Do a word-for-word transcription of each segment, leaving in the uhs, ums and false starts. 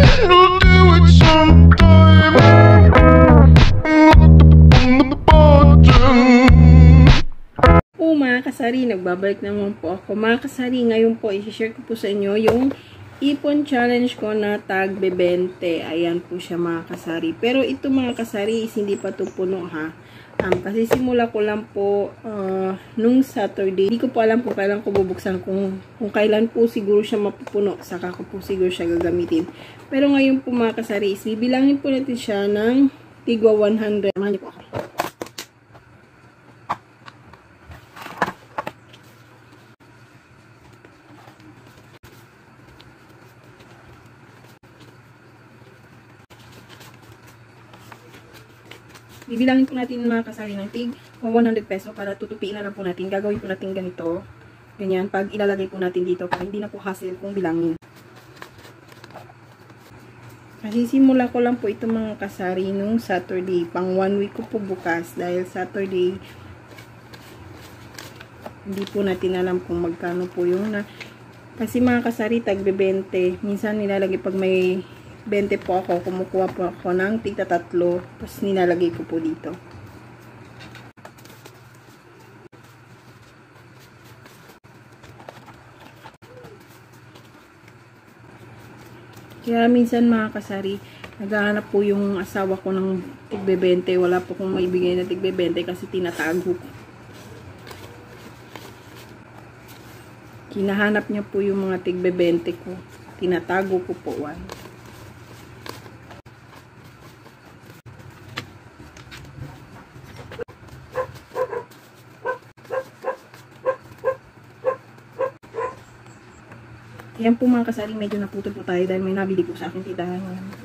You'll do it sometime. O mga kasari, nagbabalik naman po ako. Mga kasari, ngayon po, i-share ko po sa inyo yung ipon challenge ko na tag bebente. Ayan po siya mga kasari. Pero ito mga kasari is hindi pa ito puno ha. Um, kasi simula ko lang po uh, nung Saturday. Hindi ko po alam kung kailan ko bubuksan. Kung, kung kailan po siguro siya mapupuno. Saka ko po siguro siya gagamitin. Pero ngayon po mga kasari is bibilangin po natin siya ng tigwa one hundred. Samahan niyo po ako. Bibilangin po natin mga kasari ng tig one hundred peso para tutupiin na lang po natin. Gagawin po natin ganito. Ganyan. Pag ilalagay po natin dito para hindi na po hassle kung bilangin. Kasi simula ko lang po ito mga kasari nung Saturday. Pang one week ko po bukas. Dahil Saturday hindi po natin alam kung magkano po yung na. Kasi mga kasari tagbe-bente. Minsan nilalagay pag may bente po ako, kumukuha po ako ng tigta tatlo, tapos nilalagay ko po dito. Kaya minsan mga kasari, naghahanap po yung asawa ko ng tigbebente, wala po kong maibigay na tigbebente kasi tinatago ko. Kinahanap niya po yung mga tigbebente ko, tinatago ko po. One. Yan po mga kasari, medyo naputol po tayo dahil may nabili po sa akin titahan.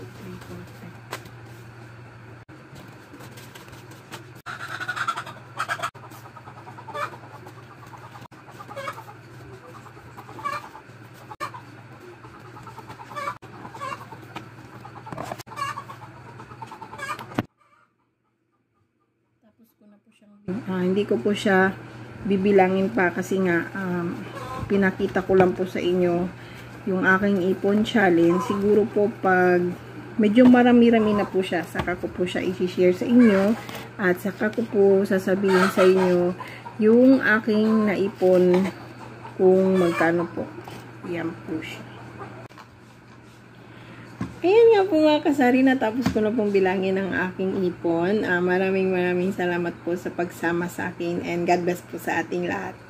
Tapos ko na po siyang, ah, hindi ko po siya bibilangin pa kasi nga um, pinakita ko lang po sa inyo yung aking ipon challenge. Siguro po pag medyo marami-rami na po siya, saka ko po siya i-share sa inyo at saka ko po sasabihin sa inyo yung aking naipon kung magkano po. Yan po siya. Ayan nga po mga kasari, natapos ko na pong bilangin ang aking ipon. Uh, maraming maraming salamat po sa pagsama sa akin and God bless po sa ating lahat.